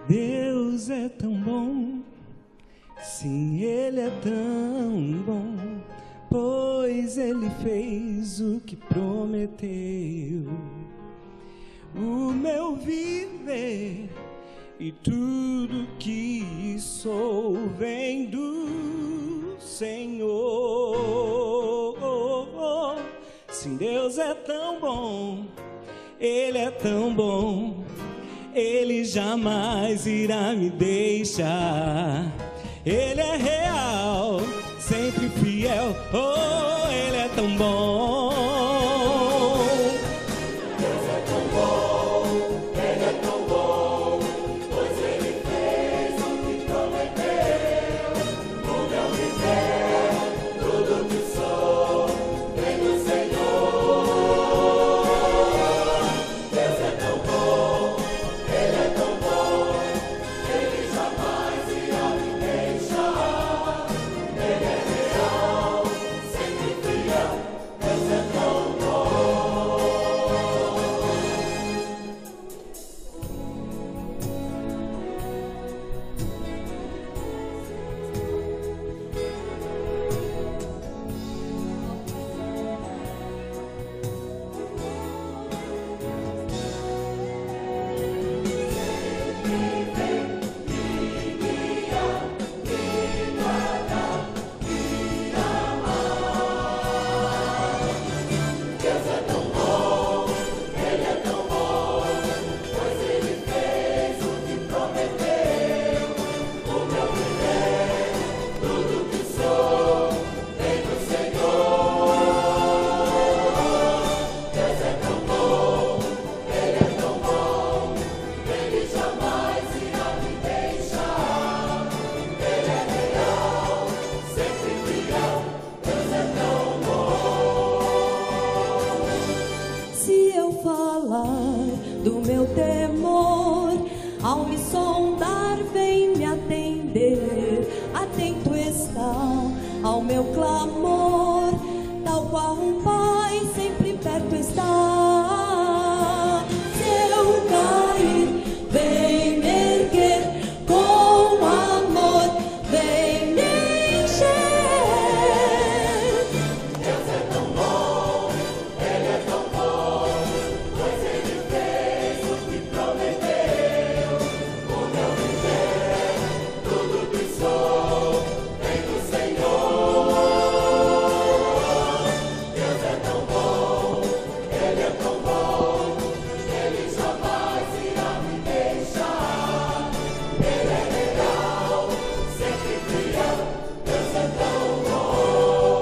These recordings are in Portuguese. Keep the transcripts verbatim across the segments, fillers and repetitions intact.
Deus é tão bom, sim, Ele é tão bom, pois Ele fez o que prometeu. O meu viver e tudo que sou vem do Senhor. Sim, Deus é tão bom, Ele é tão bom, Ele jamais irá me deixar. Ele é real, sempre fiel, oh, Ele é tão bom. Deus é tão bom, Ele é tão bom, pois Ele fez o que prometeu. O meu viver, tudo que sou, vem do Senhor. Deus é tão bom, Ele é tão bom, Ele jamais irá me deixar. Ele é real, sempre fiel, Deus é tão bom. Deus é tão bom, Ele é tão bom, pois Ele fez o que prometeu. O meu viver, tudo que sou, vem do Senhor. Deus é tão bom, Ele é tão bom, Ele jamais irá me deixar. Ele é real, sempre fiel, Deus é tão bom. Se eu falar do meu temor, ao me sondar vem me atender. Atento está ao meu clamor, tal qual um pai sempre perto está. Se eu cair, vem me erguer, com amor vem me encher. Deus é tão bom, Ele é tão bom, pois Ele fez o que prometeu. O meu viver, tudo que sou, vem do Senhor. Deus é tão bom, Ele é tão bom, Ele jamais irá me deixar. Ele é real, sempre fiel, Deus é tão bom.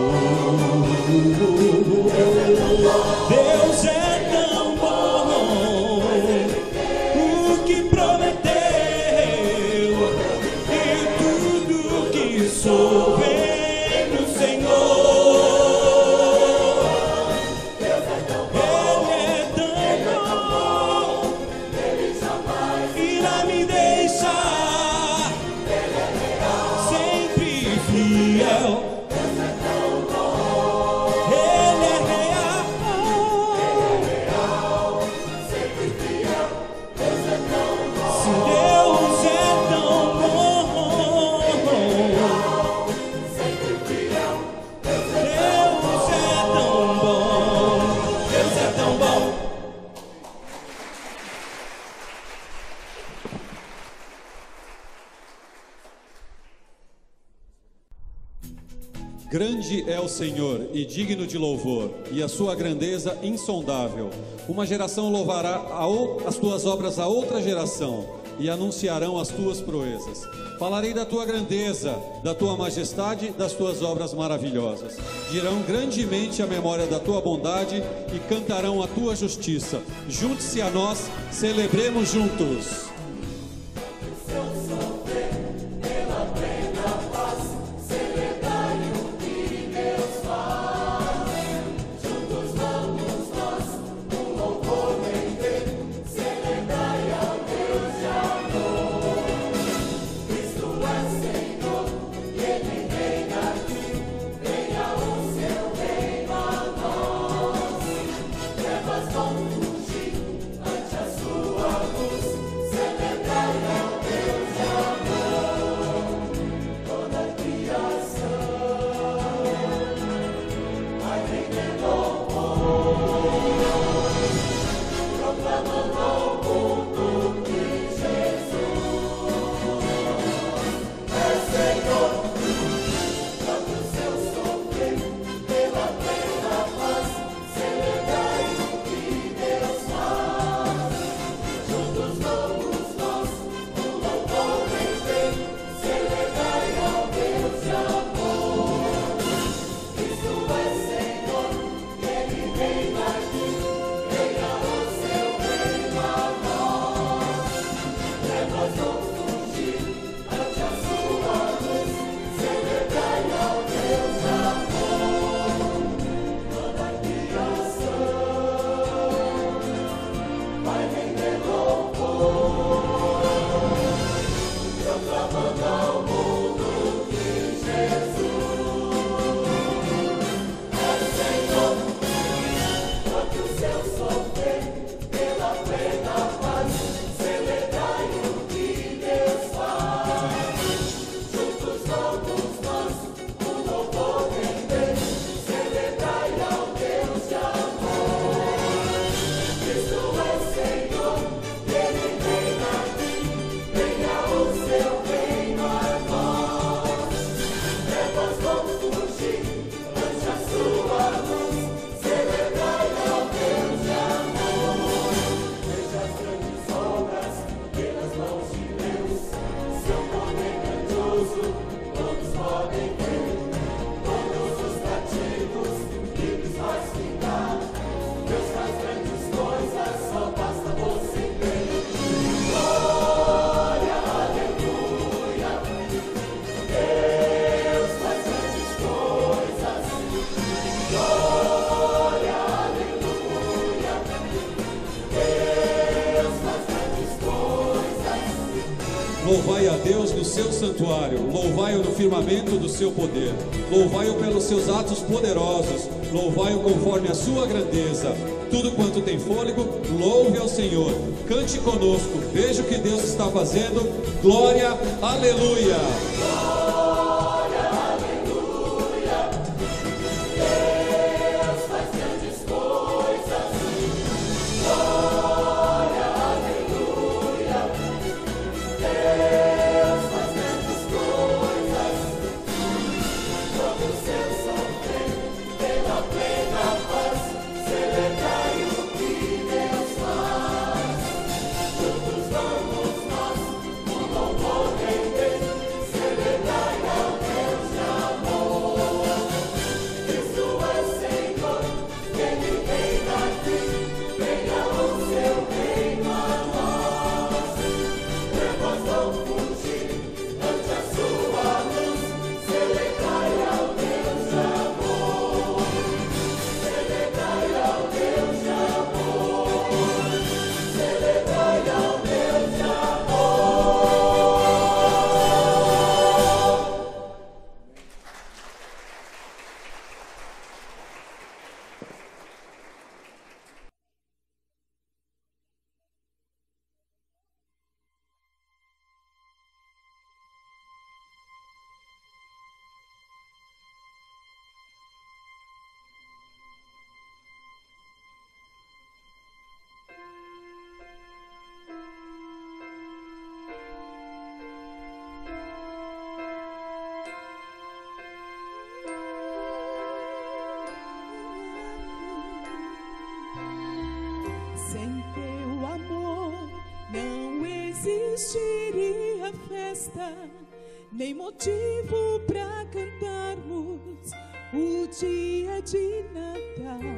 Deus é tão bom. Deus é tão bom, o que prometeu, e tudo que sou vem do Senhor. Deus é tão bom, Ele é tão bom, Ele jamais irá me deixar, Ele é real, sempre fiel. Deus é tão bom, Ele é real, real, sempre fiel, Deus é tão bom, se Deus é tão bom, sempre fiel, Deus é Deus é tão bom, Deus é tão bom. Grande é o Senhor e digno de louvor, e a sua grandeza insondável. Uma geração louvará a ou- as tuas obras a outra geração, e anunciarão as tuas proezas. Falarei da tua grandeza, da tua majestade, das tuas obras maravilhosas. Dirão grandemente a memória da tua bondade e cantarão a tua justiça. Junte-se a nós, celebremos juntos. Trevas vão fugir ante a sua luz. Louvai a Deus no seu santuário, louvai-o no firmamento do seu poder, louvai-o pelos seus atos poderosos, louvai-o conforme a sua grandeza. Tudo quanto tem fôlego, louve ao Senhor. Cante conosco, veja o que Deus está fazendo. Glória, aleluia. Sem teu amor não existiria festa, nem motivo para cantarmos o dia de Natal.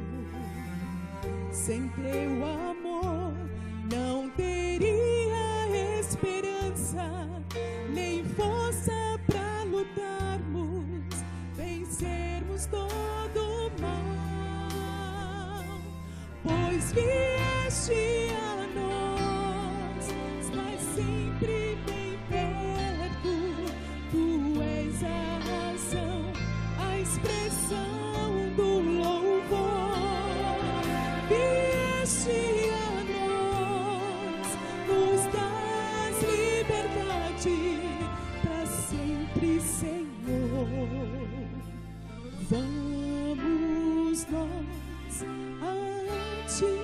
Sem teu amor não teria esperança, nem força para lutarmos, vencermos todo o mal. Pois vieste a nós, mas sempre bem perto. Tu és a razão, a expressão do louvor. Vieste a nós, nos dás liberdade para sempre, Senhor. Vamos nós a ti.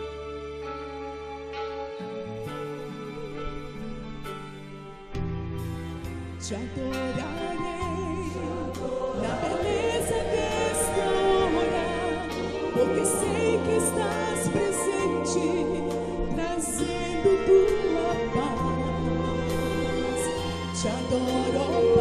Te adorarei na beleza desta hora, porque sei que estás presente, trazendo tua paz. Te adoro,